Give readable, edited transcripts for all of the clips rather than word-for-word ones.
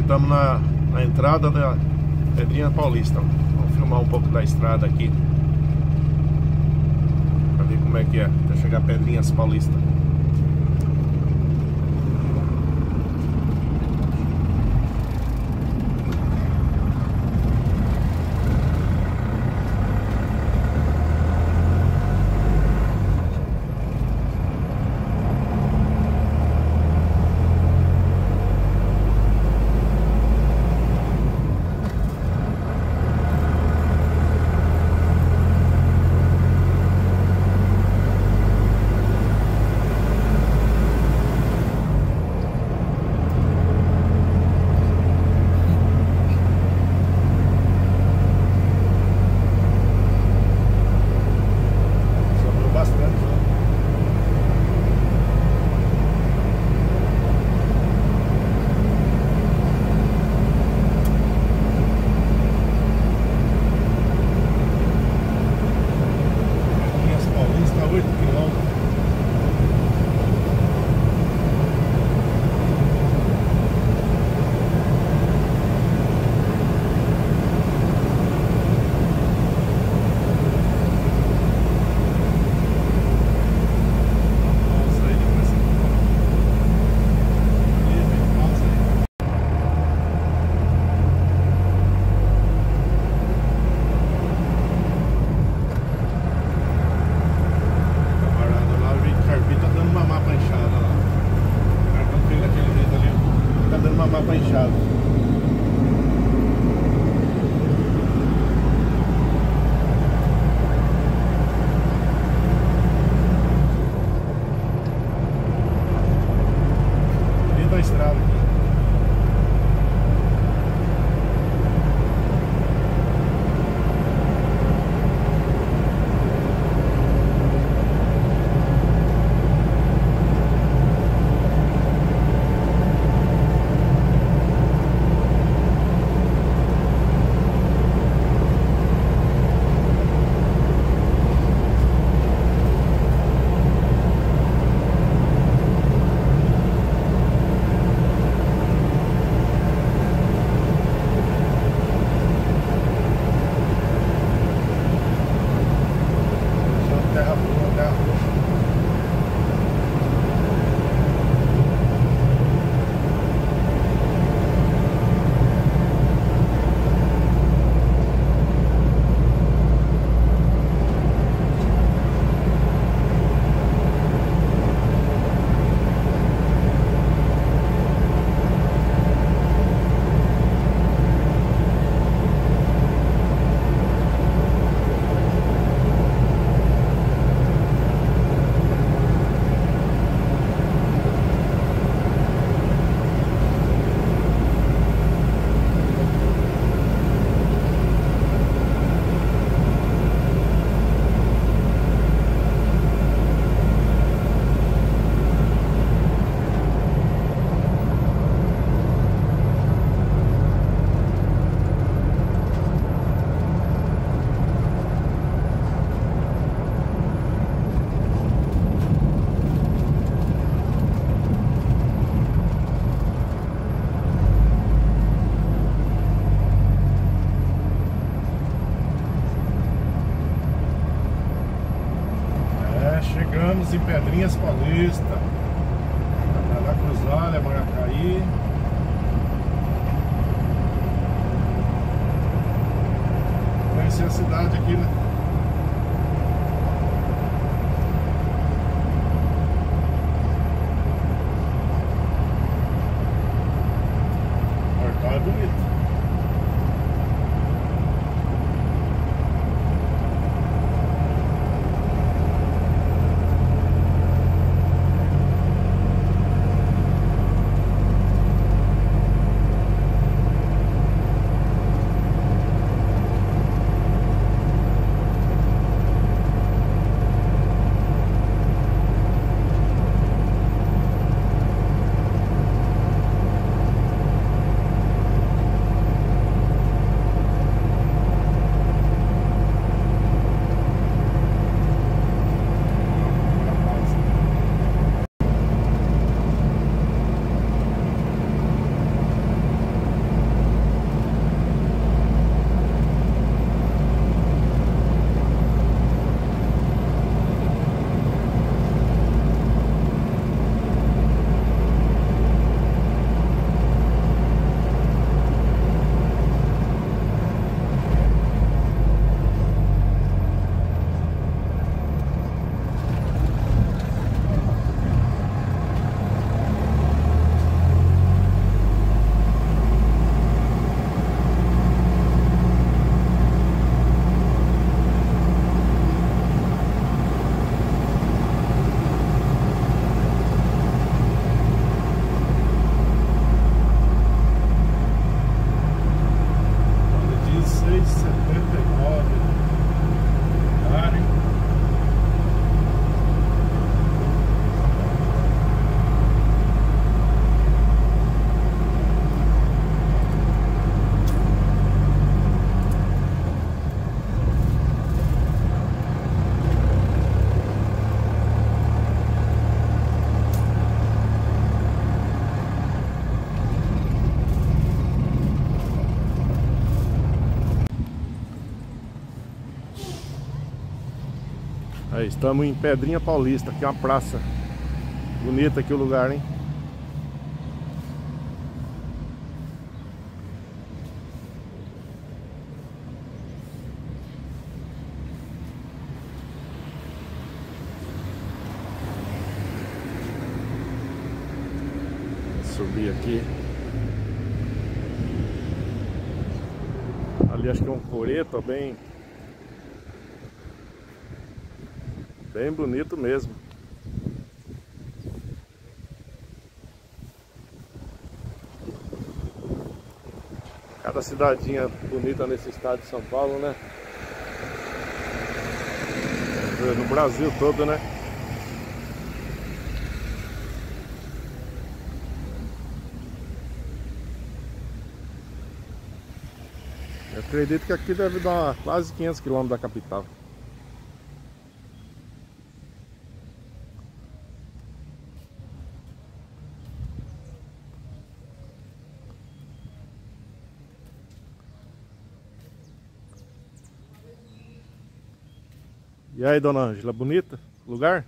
estamos na entrada da Pedrinha Paulista. Vamos filmar um pouco da estrada aqui pra ver como é que é até chegar a Pedrinhas Paulista. Mapa inchado. Dentro da estrada aqui. Chegamos em Pedrinhas Paulista, da Cruzalha, Mangacaí. Conhecer a cidade aqui, né? O portal é bonito. 79 área. Aí, estamos em Pedrinha Paulista, aqui é uma praça. Bonita aqui o lugar, hein? Vou subir aqui. Ali acho que é um coreto bem bonito mesmo. Cada cidadinha bonita nesse estado de São Paulo, né? No Brasil todo, né? Eu acredito que aqui deve dar quase 500 quilômetros da capital. E aí, dona Ângela, bonita? Lugar?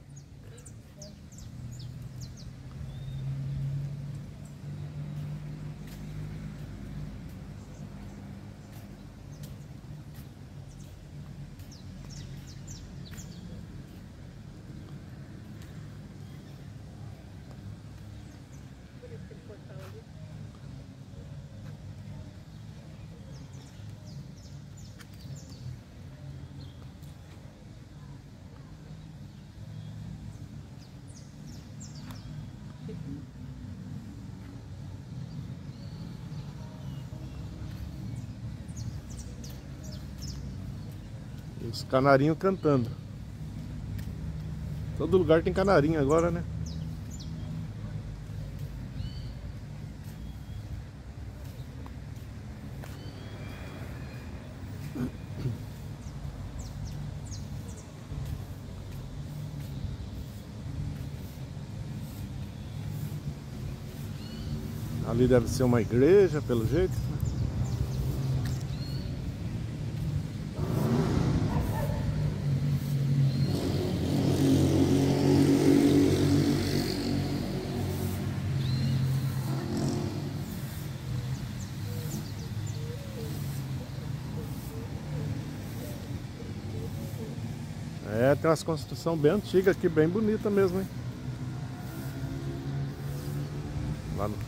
Os canarinhos cantando. Todo lugar tem canarinho agora, né? Ali deve ser uma igreja, pelo jeito. É, tem umas construções bem antigas aqui, bem bonita mesmo, hein? Lá no...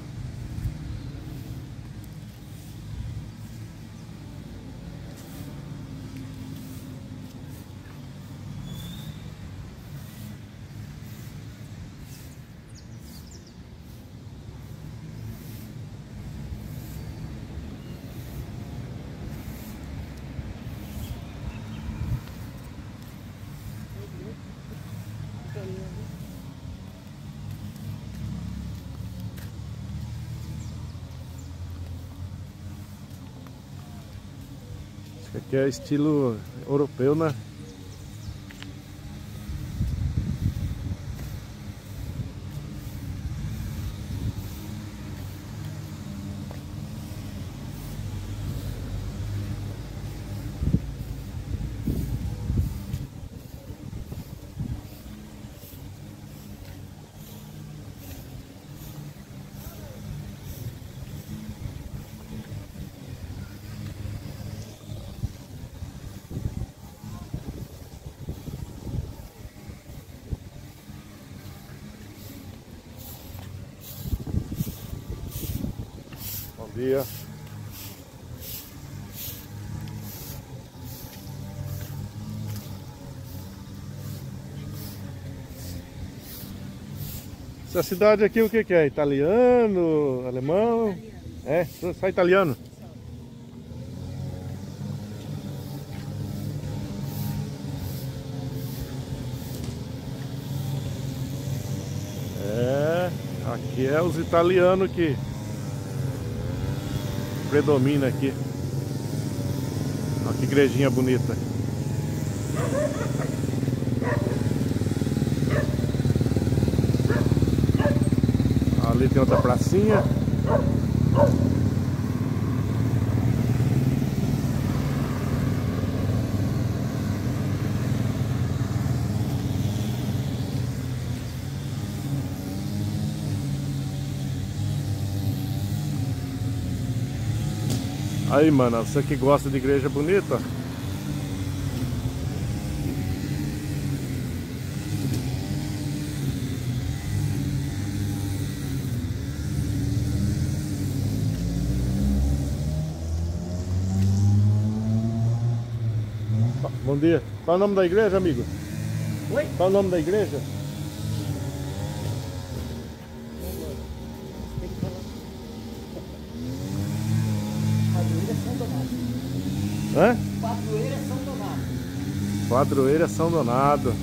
Aqui é estilo europeu, né? Bom dia. Essa cidade aqui o que é? Italiano? Alemão? É, só italiano. Que é os italianos que predomina aqui. Olha que igrejinha bonita. Ali tem outra pracinha. Aí, mano, você que gosta de igreja bonita. Bom dia. Qual é o nome da igreja, amigo? Oi? Qual é o nome da igreja? Padroeira São Donado. Hã? Padroeira São Donado. Padroeira São Donado.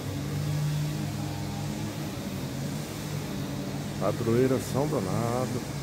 Padroeira São Donado.